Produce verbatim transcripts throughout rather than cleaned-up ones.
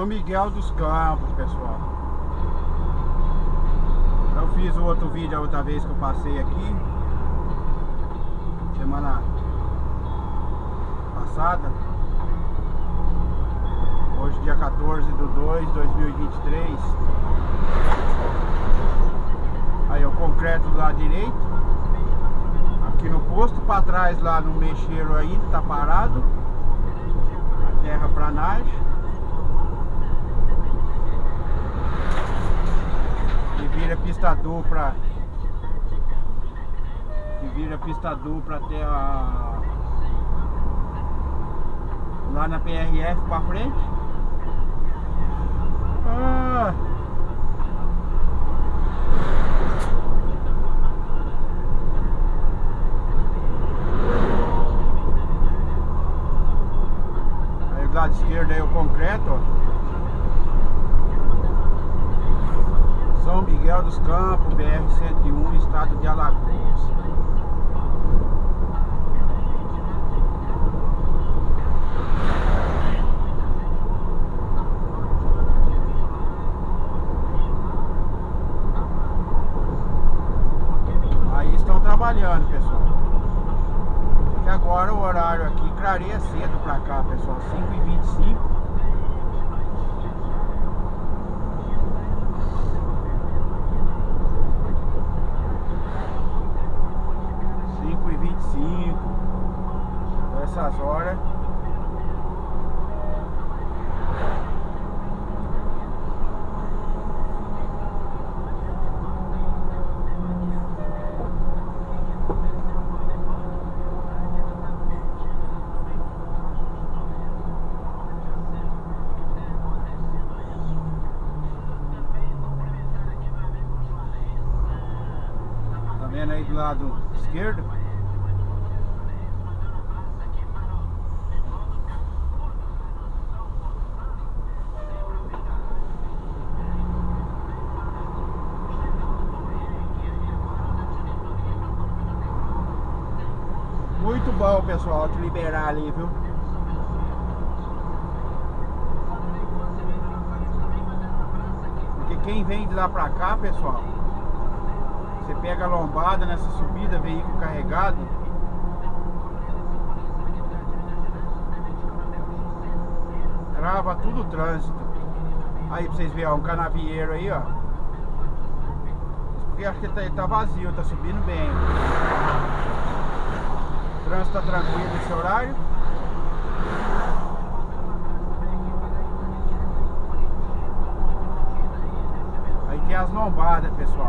São Miguel dos Campos, pessoal. Eu fiz o outro vídeo a outra vez que eu passei aqui, semana passada. Hoje dia quatorze de dois de dois mil e vinte e três. Aí o concreto do lado direito. Aqui no posto, para trás lá no mexeiro ainda, tá parado. A terraplanagem. E vira pista dupla. E vira pista dupla até a... lá na P R F para frente. Ah. Aí do lado esquerdo aí o concreto, ó. São Miguel dos Campos, B R cento e um, estado de Alagoas. Trabalhando, pessoal. E agora o horário aqui clareia cedo pra cá, pessoal. cinco e vinte e cinco. cinco e vinte e cinco. Essas horas. Vendo aí do lado esquerdo? Muito bom, pessoal, te liberar ali, viu? Porque quem vem de lá pra cá, pessoal, você pega a lombada nessa subida, veículo carregado. Trava tudo o trânsito. Aí pra vocês verem, ó, um canavieiro aí, ó. Porque acho que ele tá, ele tá vazio, tá subindo bem. O trânsito tá tranquilo nesse horário. Aí tem as lombadas, pessoal.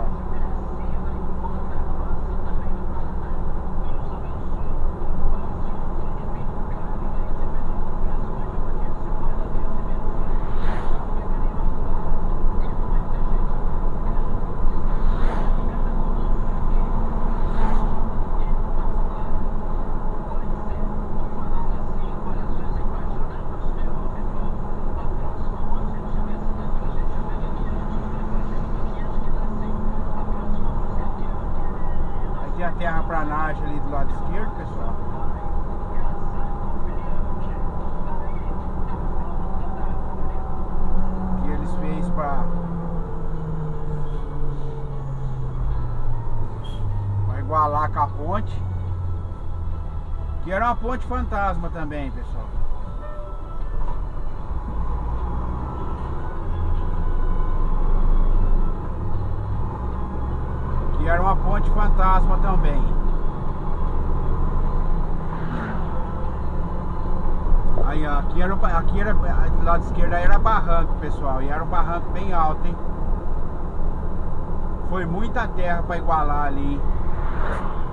Tem a terraplanagem ali do lado esquerdo, pessoal. Que eles fez para para igualar com a ponte. Que era uma ponte fantasma também, pessoal. Que era uma ponte fantasma também. Aí, ó, aqui era, aqui era do lado esquerdo era barranco, pessoal. E era um barranco bem alto, hein? Foi muita terra para igualar ali.